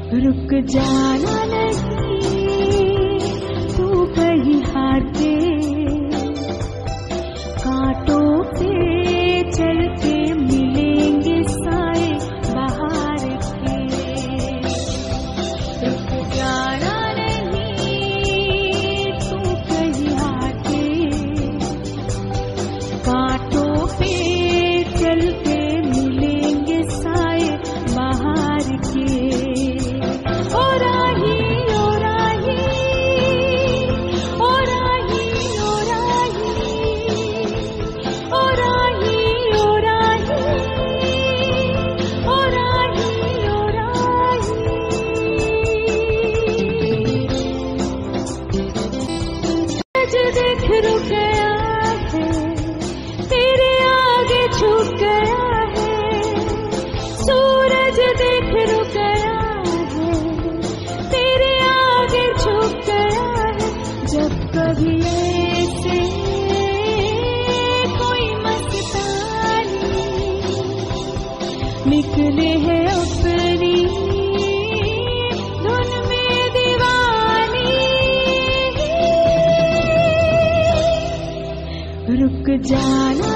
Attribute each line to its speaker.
Speaker 1: रुक जाना नहीं तू कहीं हार के, कांटों पे चल के मिलेंगे साए बाहर के। रुक जाना नहीं तू कहीं हार के, कांटों पे चल के मिलेंगे साए बाहर के। ओ राही ओ राही ओ राही ओ राही ओ राही ओ राही ओ राही ओ राही। आज देख रुक गया है, तेरे आगे झुक गया है। सूरज देख रुक गया है, तेरे आगे झुक गया है। जब कभी ऐसे कोई मस्तानी निकले है अपनी धुन में दीवानी, रुक जाना